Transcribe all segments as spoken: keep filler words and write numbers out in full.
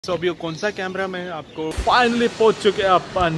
तो अभी कौन सा कैमरा में आपको फाइनली पहुंच चुके हैं अपन।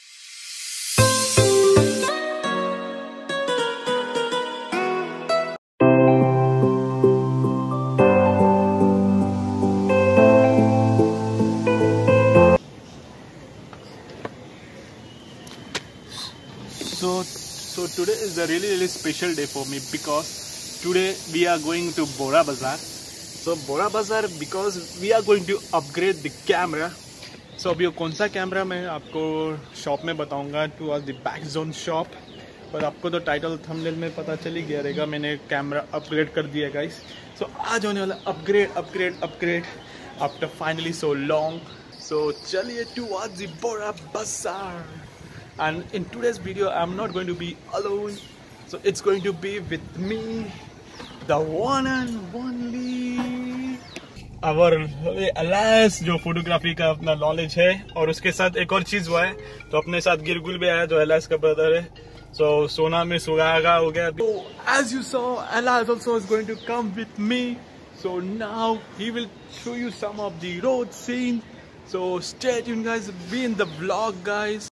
So, so today is a really really special day for me because today we are going to Bora Bazaar. So Bora Bazaar because we are going to upgrade the camera. So अभी कौन सा camera मैं आपको shop में बताऊंगा, to आज the back zone shop. और आपको तो टाइटल थंबनेल में पता चल ही गया रहेगा, मैंने कैमरा अपग्रेड कर दिया गाइस। सो आज होने वाला upgrade upgrade upgrade after finally so long. So चलिए टू आज the Bora Bazaar। And in today's video I'm not going to be alone, so it's going to be with me, the one and only our Elias, जो photography का अपना knowledge है। और उसके साथ एक और चीज हुआ है, तो अपने साथ गिरगुल भी आया जो Elias का ब्रदर है। so सोना में सुहागा हो गया। so as you saw, Elias also is going to come with me, so now he will show you some of the road scene. So stay tuned guys, be in the vlog guys।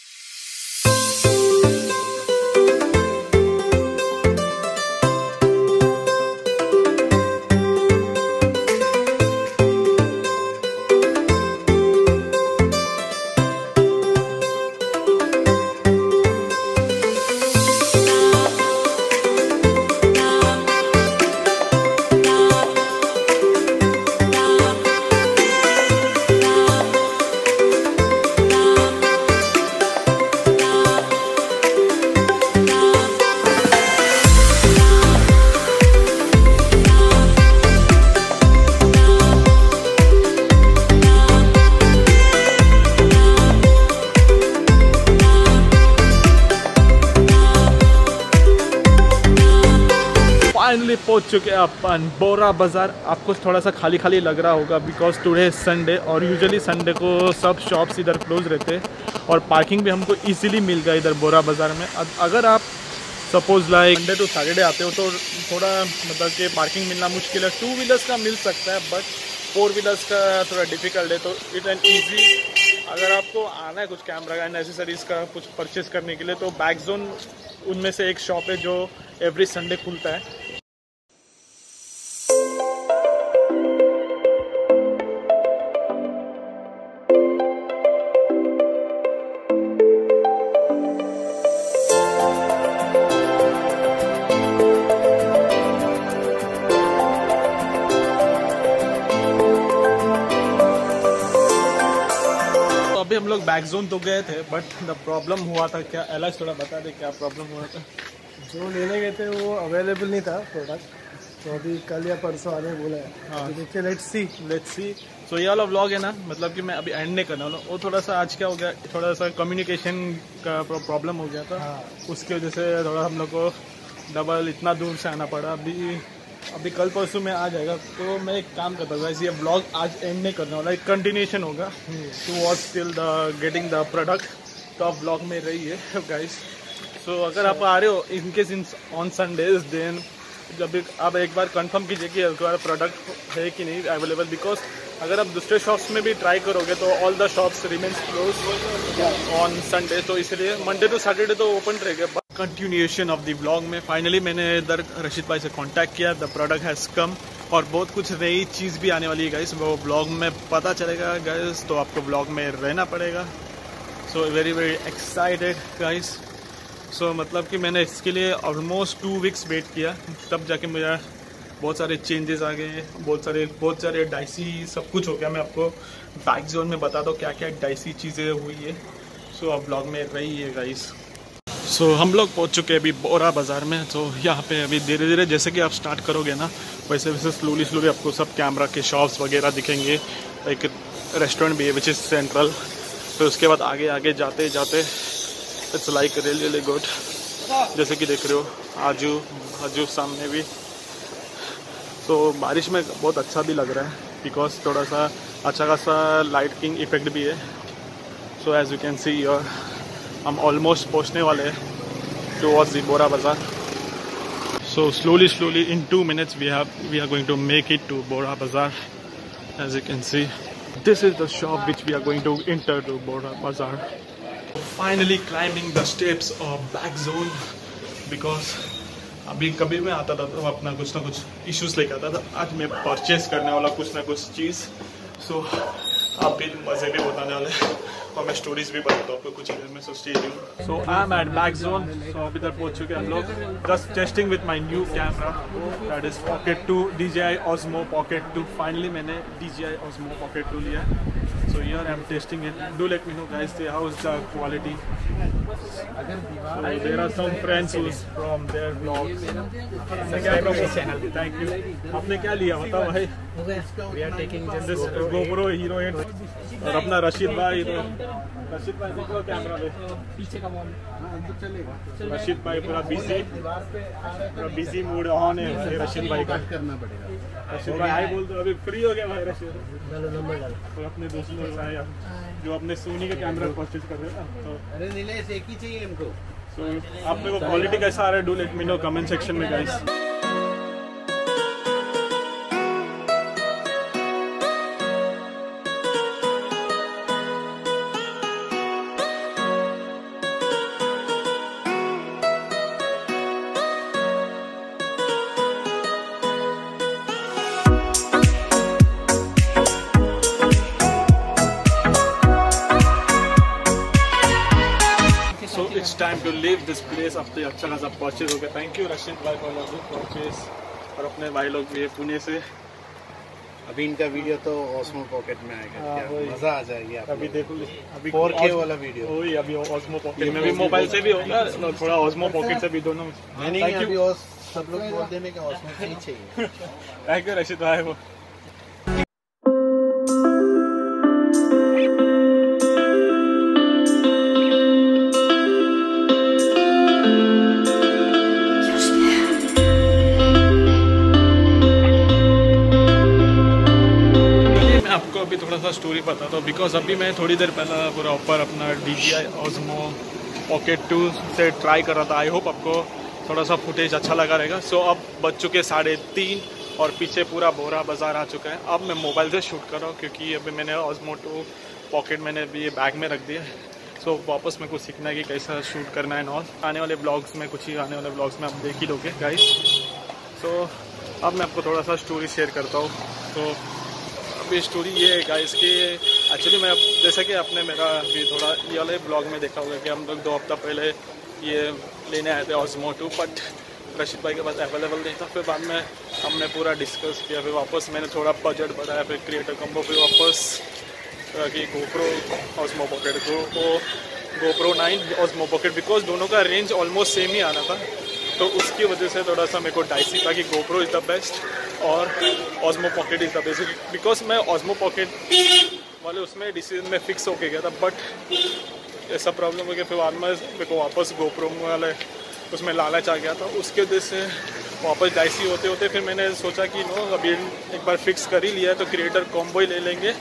Finally पहुंच चुके हैं अपन बोरा बाज़ार। आपको थोड़ा सा खाली खाली लग रहा होगा बिकॉज टुडे है संडे, और यूजुअली संडे को सब शॉप्स इधर क्लोज रहते हैं और पार्किंग भी हमको इजीली मिल गया इधर बोरा बाज़ार में। अगर आप suppose like Sunday to Saturday आते हो तो थोड़ा मतलब कि पार्किंग मिलना मुश्किल है। टू व्हीलर्स का मिल सकता है बट फोर व्हीलर्स का थोड़ा डिफ़िकल्ट है। तो इट एंड ईजी अगर आपको आना है कुछ कैमरा का एसेसरीज़ का कुछ परचेज़ करने के लिए, तो बैक जोन उनमें से एक शॉप है जो एवरी संडे खुलता है। अभी हम लोग बैक जोन तो गए थे बट द प्रॉब्लम हुआ था क्या, एलाइस थोड़ा बता दे क्या प्रॉब्लम हुआ था। जो लेने गए थे वो अवेलेबल नहीं था प्रोडक्ट, तो अभी कल या परसों आने बोला है। हाँ तो देखिए, लेट्स सी लेट्स सी सो ये वाला व्लॉग है ना, मतलब कि मैं अभी एंड नहीं करना वाला। वो थोड़ा सा आज क्या हो गया, थोड़ा सा कम्युनिकेशन का प्रॉब्लम हो गया था। हाँ। उसकी वजह से थोड़ा हम लोग को डबल इतना दूर से आना पड़ा। अभी अभी कल परसों में आ जाएगा। तो मैं एक काम करता हूँ गाइस, ये ब्लॉग आज एंड नहीं करने वाला, एक कंटिन्यूशन होगा to watch till the getting the product. तो आप ब्लॉग में रहिए गाइस। सो अगर आप आ रहे हो in case in on Sundays, then जब आप एक बार कंफर्म कीजिए कि हमारा प्रोडक्ट है कि नहीं अवेलेबल, बिकॉज अगर आप दूसरे शॉप्स में भी ट्राई करोगे तो all the shops remains close on Sunday. तो इसलिए मंडे टू सैटरडे तो ओपन रहेगा। कंटिन्यूएशन ऑफ द व्लॉग में फाइनली मैंने इधर रशीद भाई से कांटेक्ट किया, द प्रोडक्ट हैज़ कम और बहुत कुछ नई चीज़ भी आने वाली है गाइस, वो व्लॉग में पता चलेगा गाइस। तो आपको व्लॉग में रहना पड़ेगा। So very very excited guys. So मतलब कि मैंने इसके लिए ऑलमोस्ट टू वीक्स वेट किया, तब जाके मेरा बहुत सारे चेंजेस आ गए, बहुत सारे बहुत सारे डाइसी सब कुछ हो गया। मैं आपको बैक जोन में बता दूँ क्या क्या डाइसी चीज़ें हुई है। सो अब ब्लॉग में रहिए गाइस। सो so, हम लोग पहुंच चुके हैं अभी बोरा बाज़ार में। तो यहाँ पे अभी धीरे धीरे जैसे कि आप स्टार्ट करोगे ना, वैसे वैसे स्लोली स्लोली आपको सब कैमरा के शॉप्स वगैरह दिखेंगे। एक रेस्टोरेंट भी है विच इज़ सेंट्रल। फिर उसके बाद आगे आगे जाते जाते it's like really really good, जैसे कि देख रहे हो आजू आजू सामने भी। तो बारिश में बहुत अच्छा भी लग रहा है बिकॉज थोड़ा सा अच्छा खासा लाइटिंग इफेक्ट भी है। So as you can see your हम ऑलमोस्ट पहुंचने वाले हैं towards the Bora Bazaar. So slowly slowly in two minutes we have we are going to make it to Bora Bazaar. As you can see this is the shop which we are going to enter to Bora Bazaar. Finally climbing the steps of back zone because अभी कभी मैं आता था तो अपना कुछ ना कुछ इश्यूज लेके आता था. आज मैं परचेस करने वाला कुछ ना कुछ चीज़. सो आप भी मज़े भी बताने वाले और मैं स्टोरीज भी बताता हूँ आपको कुछ देर में. So stay tuned. So I am at back zone. सो अभी तक पहुँच चुके हैं हम लोग. Just testing with my new camera that is pocket two D J I Osmo Pocket two. Finally मैंने D J I Osmo Pocket two लिया. So here I am testing it. Do let me know guys how is the quality. So there are some friends who's from their vlogs. Channel. Thank you. आपने क्या लिया बताओ भाई? We are taking just This GoPro Hero eight और अपना रशीद भाई. रशीद भाई देखो कैमरा ले. पीछे का मॉल रशीद भाई पूरा बिजी पूरा बिजी मूड ऑन है रशीद भाई का. करना पड़ेगा. रशीद भाई हाय बोल दो. अभी फ्री हो गया भाई रशीद. डालो नंबर डालो. और अपने दोस्त लोग आए जो अपने सोनी का कैमरा परचेज कर रहे हैं ना. तो अरे नीलेश एक ही चाहिए हमको. सो आप लोगों को क्वालिटी कैसा आ रहा है do let me know comment section में guys. It's time to leave this place. अब तो अच्छा खासा परचेज हो गया. थैंक यू रशीद भाई फॉर द परचेज. और अपने भाई लोग भी पुणे से. अभी इनका वीडियो तो Osmo Pocket में आएगा. क्या मजा आ जाएगी. अभी देखो अभी फोर के वाला वीडियो. वही अभी Osmo Pocket में भी मोबाइल से भी होगा थोड़ा Osmo Pocket से भी दोनों. नहीं नहीं अभी और सब लोग बोल देने का Osmo से ही चाहिए. थैंक यू रशीद भाई. वो आपको अभी थोड़ा सा स्टोरी बताता हूँ बिकॉज अभी मैं थोड़ी देर पहले पूरा ऊपर अपना D J I Osmo Pocket two से ट्राई कर रहा था. आई होप आपको थोड़ा सा फुटेज अच्छा लगा रहेगा. सो so, अब बज चुके साढ़े तीन और पीछे पूरा बोरा बाज़ार आ चुका है. अब मैं मोबाइल से शूट कर रहा हूँ क्योंकि अभी मैंने Osmo टू Pocket मैंने अभी ये बैग में रख दिया है. सो so, वापस मेरे को सीखना है कि कैसा शूट करना है. और आने वाले ब्लॉग्स में कुछ ही आने वाले ब्लॉग्स में आप देख ही लोगे गाइस. सो so, अब मैं आपको थोड़ा सा स्टोरी शेयर करता हूँ. तो अभी स्टोरी ये है गाइस कि एक्चुअली मैं जैसे कि आपने मेरा अभी थोड़ा ये वाले ब्लॉग में देखा होगा कि हम लोग दो हफ्ता पहले ये लेने आए थे Osmo टू. बट रशीद भाई के पास अवेलेबल नहीं था. फिर बाद में हमने पूरा डिस्कस किया. फिर वापस मैंने थोड़ा बजट बढ़ाया. फिर क्रिएटर कम्बो फिर वापस कि GoPro Osmo Pocket को वो GoPro nine Osmo Pocket because दोनों का रेंज ऑलमोस्ट सेम ही आना था. तो उसकी वजह से थोड़ा सा मेरे को डाइसी था कि GoPro इज़ द बेस्ट और Osmo Pocket is the best. Because मैं Osmo Pocket वाले उसमें डिसीजन में फिक्स होके गया था. बट ऐसा प्रॉब्लम हो गया फिर बाद में मेरे को वापस GoPro वाले उसमें लालच आ गया था. उसके वजह से वापस डाइसी होते होते फिर मैंने सोचा कि नो अभी एक बार फिक्स कर ही लिया है तो क्रिएटर कॉम्बो ही ले लेंगे.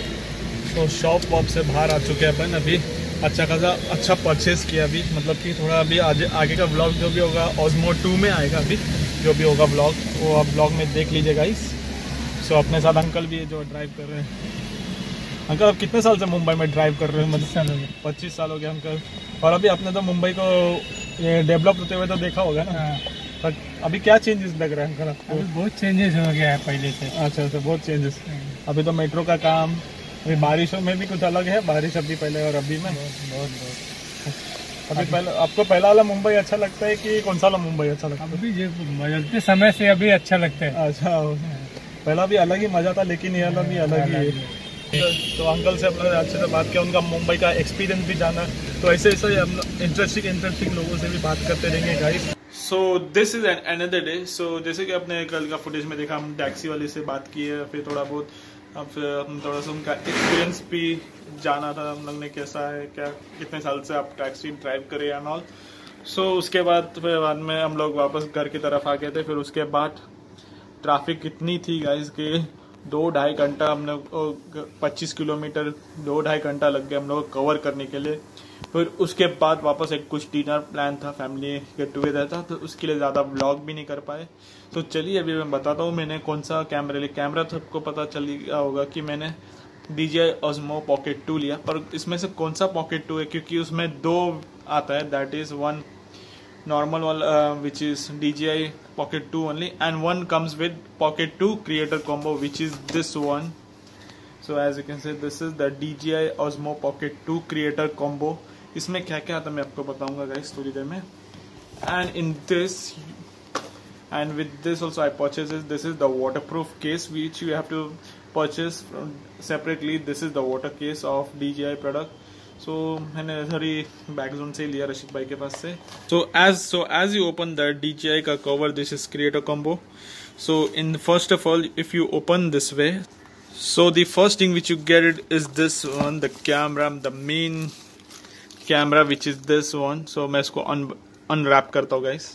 तो शॉप वॉप से बाहर आ चुके हैं अपन. अभी अच्छा खासा अच्छा परचेज़ किया अभी. मतलब कि थोड़ा अभी आगे आगे का ब्लॉग जो भी होगा Osmo टू में आएगा. अभी जो भी होगा ब्लॉग वो आप ब्लॉग में देख लीजिएगा गाइस. सो अपने साथ अंकल भी जो ड्राइव कर रहे हैं. अंकल आप कितने साल से मुंबई में ड्राइव कर रहे हैं? मतलब साल हो गए. पच्चीस साल हो गया अंकल. और अभी आपने तो मुंबई को ये डेवलप होते हुए तो देखा होगा ना. पर अभी क्या चेंजेस लग रहा है अंकल आपको? बहुत चेंजेस हो गया है पहले से. अच्छा अच्छा बहुत चेंजेस. अभी तो मेट्रो का काम. अभी बारिशों में भी कुछ अलग है. बारिश अभी पहले और अभी में बहुत बहुत. अभी पहले आपको पहला वाला मुंबई अच्छा लगता है कि कौन सा वाला मुंबई अच्छा लगता है? अभी बदलते समय से अभी अच्छा लगता है. अच्छा पहला भी अलग ही मजा था लेकिन ये वाला भी अलग ही है. तो अंकल से अपने अच्छे से बात किया. उनका मुंबई का एक्सपीरियंस भी जाना. तो ऐसे ऐसे हम इंटरेस्टिंग इंटरेस्टिंग लोगों से भी बात करते रहेंगे guys. So this is an another day. So जैसे कि आपने कल का फुटेज में देखा हम टैक्सी वाले से बात की है. फिर थोड़ा बहुत अब फिर हम थोड़ा सा उनका एक्सपीरियंस भी जाना था. हम लोग ने कैसा है क्या कितने साल से आप टैक्सी ड्राइव करें एंड ऑल. सो उसके बाद फिर बाद में हम लोग वापस घर की तरफ आ गए थे. फिर उसके बाद ट्रैफिक कितनी थी गाइस के दो ढाई घंटा हम लोग पच्चीस किलोमीटर दो ढाई घंटा लग गया हम लोग कवर करने के लिए. फिर उसके बाद वापस एक कुछ डिनर प्लान था. फैमिली गेट टुगेदर था तो उसके लिए ज़्यादा व्लॉग भी नहीं कर पाए. तो चलिए अभी मैं बताता हूँ मैंने कौन सा कैमरा लिया. कैमरा तो सबको पता चल गया होगा कि मैंने D J I Osmo Pocket two लिया, पर इसमें से कौन सा Pocket टू है, क्योंकि उसमें दो आता है, that is one normal one uh, which is D J I Pocket two only, and one comes with Pocket two creator combo which is this one. So as you can see, this is the D J I Osmo Pocket two creator combo. इसमें क्या क्या आता है मैं आपको बताऊंगा guys थोड़ी देर में. And in this, and with this also I purchased this. This is the waterproof case which you have to purchase from separately. This is the water case of D J I product. So मैंने सारी bag zone से लिया रशीद भाई के पास से. So as so as you open the D J I का cover, this is creator combo. So in first of all, if you open this way, so the first thing which you get it is this one, the camera, the main camera which is this one. So मैं इसको un unwrap करता हूँ guys.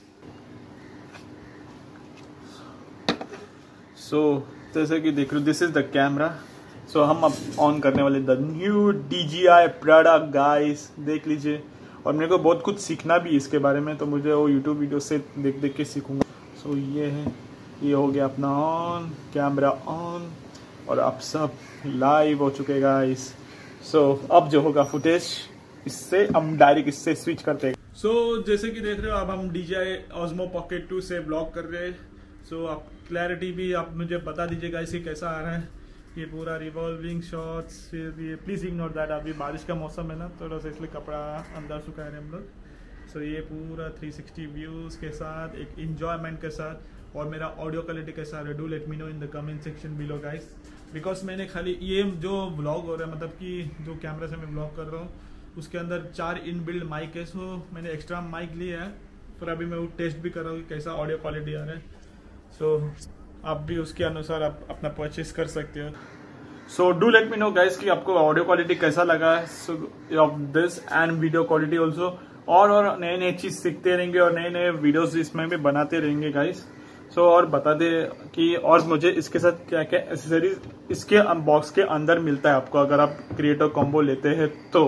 So जैसे कि देख रहे हो, this is the camera. So so, हम अब ऑन करने वाले the new D G I product guys, देख लीजिए. और मेरे को बहुत कुछ सीखना भी इसके बारे में, तो मुझे वो यूट्यूब वीडियो से देख देख के सीखूंगा. सो so, ये है, ये हो गया अपना ऑन, कैमरा ऑन, और अब सब लाइव हो चुके गाइस. सो so, अब जो होगा फुटेज, इससे हम डायरेक्ट इससे स्विच करते हैं. सो so, जैसे कि देख रहे हो, अब हम D J I Osmo Pocket two से ब्लॉग कर रहे हैं. सो so, आप क्लैरिटी भी आप मुझे बता दीजिए गाइस कि कैसा आ रहा है ये पूरा रिवॉल्विंग शॉट्स. फिर ये प्लीज़ इग्नोर दैट, अभी बारिश का मौसम है ना, थोड़ा सा इसलिए कपड़ा अंदर सुखा रहे हैं हम लोग. सो so, ये पूरा थ्री सिक्सटी व्यूज़ के साथ, एक इंजॉयमेंट के साथ. और मेरा ऑडियो क्वालिटी कैसा है, do let me know in the comment section below guys. Because मैंने खाली ये जो व्लॉग हो रहा है, मतलब कि जो कैमरा से मैं व्लॉग कर रहा हूँ, उसके अंदर चार इन बिल्ड माइक है. सो मैंने एक्स्ट्रा माइक लिया है, फिर अभी मैं वो टेस्ट भी कर रहा हूँ कि कैसा ऑडियो क्वालिटी आ रहा है. सो so, आप भी उसके अनुसार आप अपना परचेज कर सकते हो. So do let me know guys कि आपको ऑडियो क्वालिटी कैसा लगा है, so of this and video quality also. और और नए नए चीज़ सीखते रहेंगे और नए नए वीडियोस इसमें भी बनाते रहेंगे गाइस. सो so, और बता दे कि और मुझे इसके साथ क्या क्या एसेसरीज इसके बॉक्स के अंदर मिलता है आपको, अगर आप क्रिएटर कॉम्बो लेते हैं तो.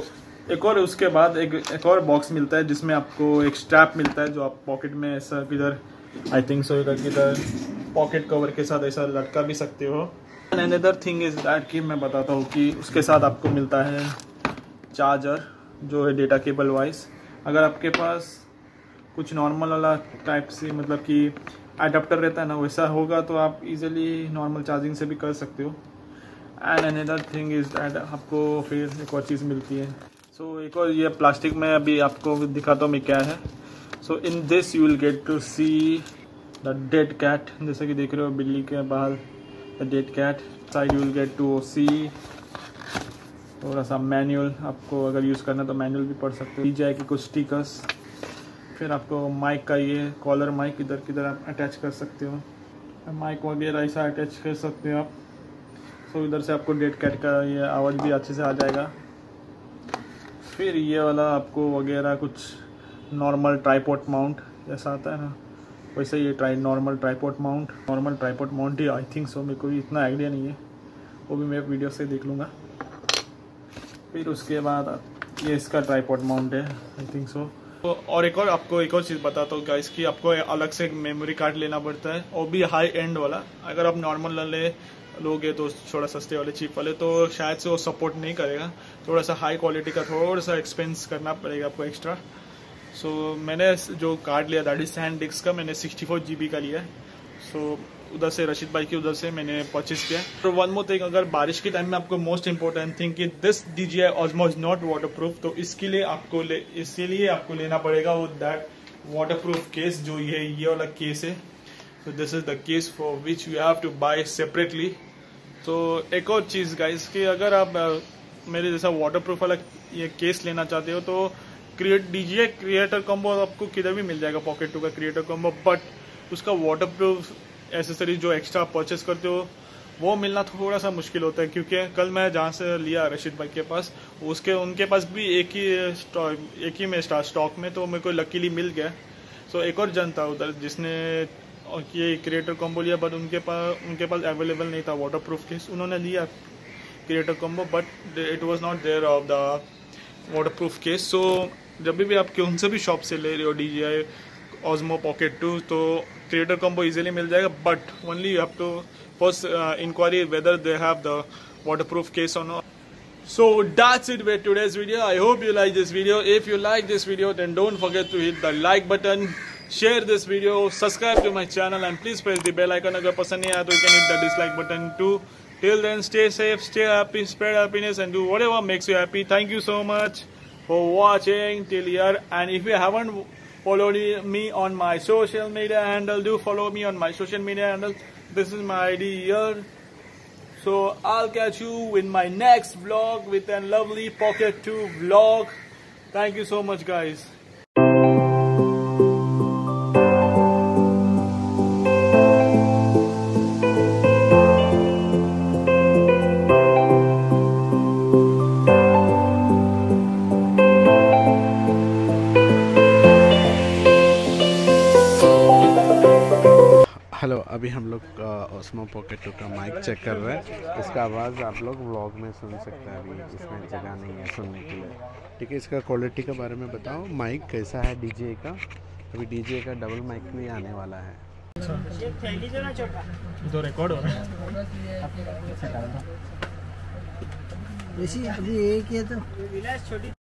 एक और उसके बाद एक एक और बॉक्स मिलता है जिसमें आपको एक स्ट्रैप मिलता है, जो आप पॉकेट में ऐसा किधर, आई थिंक सो इधर किधर पॉकेट कवर के साथ ऐसा लटका भी सकते हो. And another thing is that कि मैं बताता हूँ कि उसके साथ आपको मिलता है चार्जर, जो है डेटा केबल वाइज. अगर आपके पास कुछ नॉर्मल वाला टाइप से, मतलब कि एडाप्टर रहता है ना, वैसा होगा तो आप इजीली नॉर्मल चार्जिंग से भी कर सकते हो. And another thing is that आपको फिर एक और चीज़ मिलती है. सो so, एक और ये प्लास्टिक में अभी आपको दिखाता हूँ मैं क्या है. So in this you will get to see the dead cat, जैसे कि देख रहे हो बिल्ली के बाहर, the dead cat. Side you will get to see थोड़ा सा मैनुअल, आपको अगर यूज़ करना तो मैनुअल भी पढ़ सकते हो. डी जे आई के कुछ स्टिकर्स, फिर आपको माइक का ये कॉलर माइक इधर किधर आप अटैच कर सकते हो, माइक वगैरह ऐसा अटैच कर सकते हो आप. सो so, इधर से आपको डेड कैट का ये आवाज़ भी अच्छे से आ जाएगा. फिर ये वाला आपको वगैरह कुछ नॉर्मल ट्राईपॉड माउंट जैसा आता है ना, वैसे ये try normal tripod mount normal tripod mount ही आई थिंक सो, मेरे को भी इतना आइडिया नहीं है, वो भी मैं वीडियो से देख लूँगा. फिर उसके बाद ये इसका ट्राईपॉड माउंट है आई थिंक सो. तो और एक और आपको एक और चीज़ बताता हूँ गाइस कि आपको अलग से एक मेमोरी कार्ड लेना पड़ता है, और भी हाई एंड वाला. अगर आप नॉर्मल ले लोगे तो थोड़ा सस्ते वाले चीप वाले तो शायद से वो सपोर्ट नहीं करेगा. थोड़ा सा हाई क्वालिटी का थोड़ा सा एक्सपेंस करना पड़ेगा आपको एक्स्ट्रा. सो so, मैंने जो कार्ड लिया दैट इज सैनडिस्क का, मैंने सिक्सटी फोर जी बी का लिया. सो so, उधर से रशीद भाई की उधर से मैंने परचेज किया. तो वन मोर थिंग, अगर बारिश के टाइम में आपको मोस्ट इंपॉर्टेंट थिंग कि this D J I Osmo is not waterproof, तो इसके लिए आपको ले इसीलिए आपको लेना पड़ेगा वो दैट वाटर प्रूफ केस, जो ये ये वाला केस है. So this is the case for which you have to buy separately. तो एक और चीज़ गाइस कि अगर आप मेरे जैसा वाटर प्रूफ वाला ये केस लेना चाहते हो तो create D J I creator combo आपको किधर भी मिल जाएगा, पॉकेट टू का क्रिएटर कॉम्बो. बट उसका वाटर प्रूफ एसेसरीज जो एक्स्ट्रा परचेज करते हो वो मिलना थोड़ा सा मुश्किल होता है, क्योंकि कल मैं जहाँ से लिया रशीद भाई के पास, उसके उनके पास भी एक ही एक ही में स्टॉक में, तो मेरे को लकीली मिल गया. सो so, एक और जन था उधर जिसने ये क्रिएटर कॉम्बो लिया, बट उनके पास उनके पास अवेलेबल नहीं था वाटर प्रूफ केस. उन्होंने लिया creator combo but it was not there of the waterproof case. So जब भी आप कौन से भी शॉप से ले रहे हो D J I Osmo Pocket two, तो क्रिएटर कॉम्बो इजीली मिल जाएगा. But only you have to first inquiry whether they have the waterproof case or not. So that's it with today's video. I hope you like this video. If you like this video, then don't forget to hit the like button, share this video, subscribe to my channel, and please press the bell icon. अगर पसंद नहीं आया तो you can hit the dislike button too. Till then, stay safe, stay happy, spread happiness, and do whatever makes you happy. Thank you so much for watching till here. And if you haven't followed me on my social media handle, do follow me on my social media handle. This is my I D here. So I'll catch you in my next vlog with a lovely Pocket two vlog. Thank you so much, guys. Hello, अभी हम लोग Osmo pocket two का mic check कर रहे हैं। इसका आवाज़ आप लोग व्लॉग में सुन सकते हैं, अभी इसमें जगह नहीं है सुनने के लिए। ठीक है, इसका क्वालिटी के बारे में बताओ, माइक कैसा है डीजे का? अभी डीजे का डबल माइक भी आने वाला है। तो रिकॉर्ड हो रहा है। अभी एक ही है तो